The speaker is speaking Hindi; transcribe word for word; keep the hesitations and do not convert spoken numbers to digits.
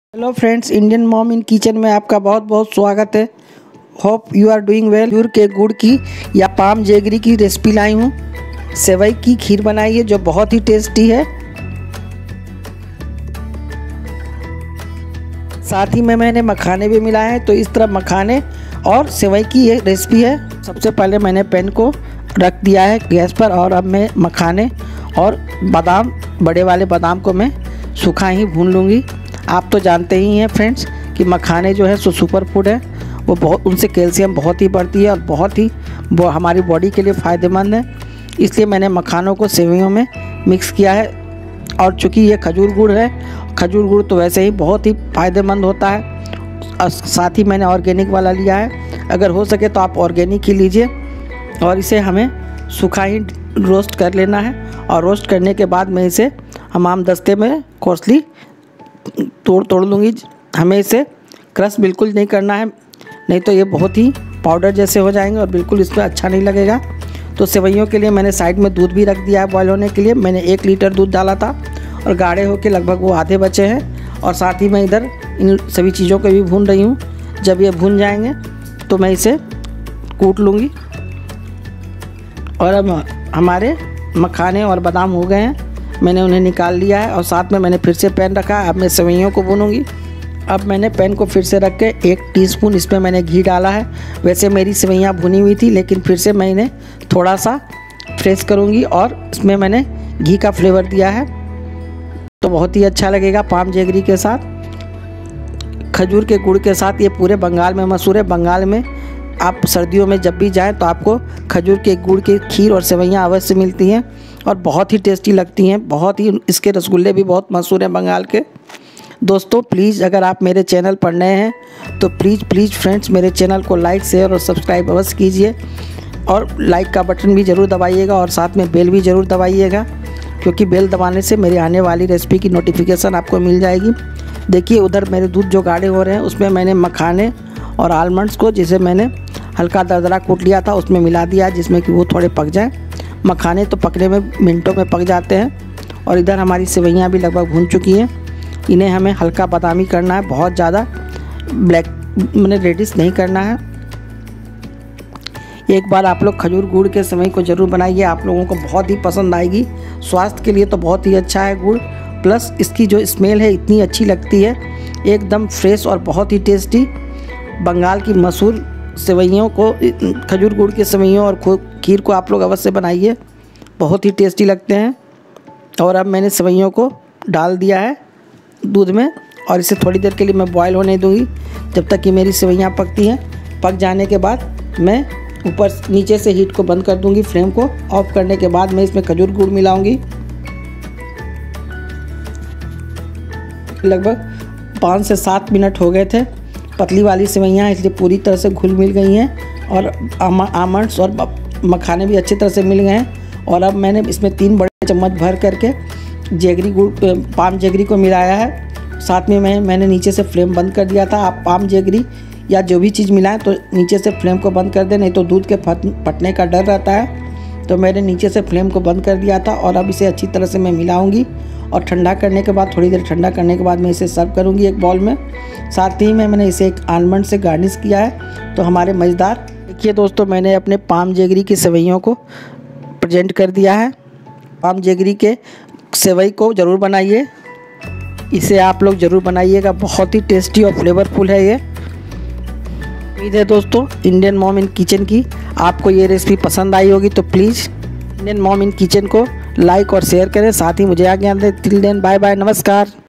Hello friends, Indian mom in kitchen में आपका बहुत बहुत स्वागत है। Hope you are doing well. खजूर के गुड़ की या पाम जेगरी की रेसिपी लाई हूँ। सेवई की खीर बनाई है जो बहुत ही टेस्टी है। साथ ही में मैंने मखाने भी मिलाए हैं, तो इस तरह मखाने और सेवई की ये रेसिपी है। सबसे पहले मैंने पैन को रख दिया है गैस पर और अब मैं मखाने और बादाम, बड़े वाले बादाम को मैं सूखा ही भून लूँगी। आप तो जानते ही हैं फ्रेंड्स कि मखाने जो है सो सुपर फूड है, वो बहुत उनसे कैल्शियम बहुत ही बढ़ती है और बहुत ही वो हमारी बॉडी के लिए फ़ायदेमंद है। इसलिए मैंने मखानों को सेवइयों में मिक्स किया है। और चूँकि ये खजूर गुड़ है, खजूर गुड़ तो वैसे ही बहुत ही फ़ायदेमंद होता है। और साथ ही मैंने ऑर्गेनिक वाला लिया है। अगर हो सके तो आप ऑर्गेनिक ही लीजिए। और इसे हमें सूखा ही रोस्ट कर लेना है। और रोस्ट करने के बाद मैं इसे हमाम दस्ते में कोर्सली तोड़ तोड़ लूँगी। हमें इसे क्रश बिल्कुल नहीं करना है, नहीं तो ये बहुत ही पाउडर जैसे हो जाएंगे और बिल्कुल इसमें अच्छा नहीं लगेगा। तो सेवइयों के लिए मैंने साइड में दूध भी रख दिया है बॉयल होने के लिए। मैंने एक लीटर दूध डाला था और गाढ़े होकर लगभग वो आधे बचे हैं। और साथ ही मैं इधर इन सभी चीज़ों को भी भून रही हूँ। जब ये भून जाएंगे तो मैं इसे कूट लूँगी। और अब हमारे मखाने और बादाम हो गए हैं, मैंने उन्हें निकाल लिया है। और साथ में मैंने फिर से पैन रखा है। अब मैं सेवइयों को भूनूंगी। अब मैंने पैन को फिर से रख के एक टीस्पून इसमें मैंने घी डाला है। वैसे मेरी सेवइयाँ भुनी हुई थी, लेकिन फिर से मैं इन्हें थोड़ा सा फ्रेश करूँगी और इसमें मैंने घी का फ्लेवर दिया है, तो बहुत ही अच्छा लगेगा पाम जेगरी के साथ, खजूर के गुड़ के साथ। ये पूरे बंगाल में मशहूर है। बंगाल में आप सर्दियों में जब भी जाएं तो आपको खजूर के गुड़ की खीर और सेवइयाँ अवश्य मिलती हैं और बहुत ही टेस्टी लगती हैं। बहुत ही इसके रसगुल्ले भी बहुत मशहूर हैं बंगाल के। दोस्तों प्लीज़, अगर आप मेरे चैनल पर नए हैं तो प्लीज़ प्लीज़ फ्रेंड्स मेरे चैनल को लाइक, शेयर और सब्सक्राइब अवश्य कीजिए। और लाइक का बटन भी ज़रूर दबाइएगा और साथ में बेल भी ज़रूर दबाइएगा, क्योंकि बेल दबाने से मेरी आने वाली रेसिपी की नोटिफिकेशन आपको मिल जाएगी। देखिए उधर मेरे दूध जो गाढ़े हो रहे हैं उसमें मैंने मखाने और आलमंड्स को, जिसे मैंने हल्का दरदरा कूट लिया था, उसमें मिला दिया, जिसमें कि वो थोड़े पक जाएं। मखाने तो पकने में मिनटों में पक जाते हैं। और इधर हमारी सेवइयाँ भी लगभग भून चुकी हैं। इन्हें हमें हल्का बादामी करना है, बहुत ज़्यादा ब्लैक मैंने रेडिश नहीं करना है। एक बार आप लोग खजूर गुड़ के सेवई को ज़रूर बनाइए, आप लोगों को बहुत ही पसंद आएगी। स्वास्थ्य के लिए तो बहुत ही अच्छा है गुड़, प्लस इसकी जो स्मेल है इतनी अच्छी लगती है, एकदम फ्रेश और बहुत ही टेस्टी। बंगाल की मशहूर सेवइयों को, खजूर गुड़ के सेवइयों और खीर को आप लोग अवश्य बनाइए, बहुत ही टेस्टी लगते हैं। और अब मैंने सेवइयों को डाल दिया है दूध में और इसे थोड़ी देर के लिए मैं बॉयल होने दूंगी, जब तक कि मेरी सेवइयाँ पकती हैं। पक जाने के बाद मैं ऊपर नीचे से हीट को बंद कर दूंगी। फ्लेम को ऑफ करने के बाद मैं इसमें खजूर गुड़ मिलाऊंगी। लगभग पाँच से सात मिनट हो गए थे। पतली वाली सेवइयाँ इसलिए पूरी तरह से घुल मिल गई हैं और आमंड्स और मखाने भी अच्छी तरह से मिल गए हैं। और अब मैंने इसमें तीन बड़े चम्मच भर करके जेगरी गुड़, पाम जेगरी को मिलाया है। साथ में मैं मैंने नीचे से फ्लेम बंद कर दिया था। आप पाम जेगरी या जो भी चीज़ मिलाएं तो नीचे से फ्लेम को बंद कर दें, नहीं तो दूध के फट फटने का डर रहता है। तो मैंने नीचे से फ्लेम को बंद कर दिया था। और अब इसे अच्छी तरह से मैं मिलाऊंगी और ठंडा करने के बाद, थोड़ी देर ठंडा करने के बाद मैं इसे सर्व करूंगी एक बाउल में। साथ ही में मैंने इसे एक आलमंड से गार्निश किया है, तो हमारे मज़ेदार। देखिए दोस्तों, मैंने अपने पाम जेगरी की सेवइयों को प्रेजेंट कर दिया है। पाम जेगरी के सेवई को ज़रूर बनाइए, इसे आप लोग ज़रूर बनाइएगा, बहुत ही टेस्टी और फ्लेवरफुल है ये। उम्मीद है दोस्तों इंडियन मॉम इन किचन की आपको ये रेसिपी पसंद आई होगी। तो please Indian mom in kitchen को लाइक और शेयर करें, साथ ही मुझे आज्ञा दें। टिल देन बाय बाय, नमस्कार।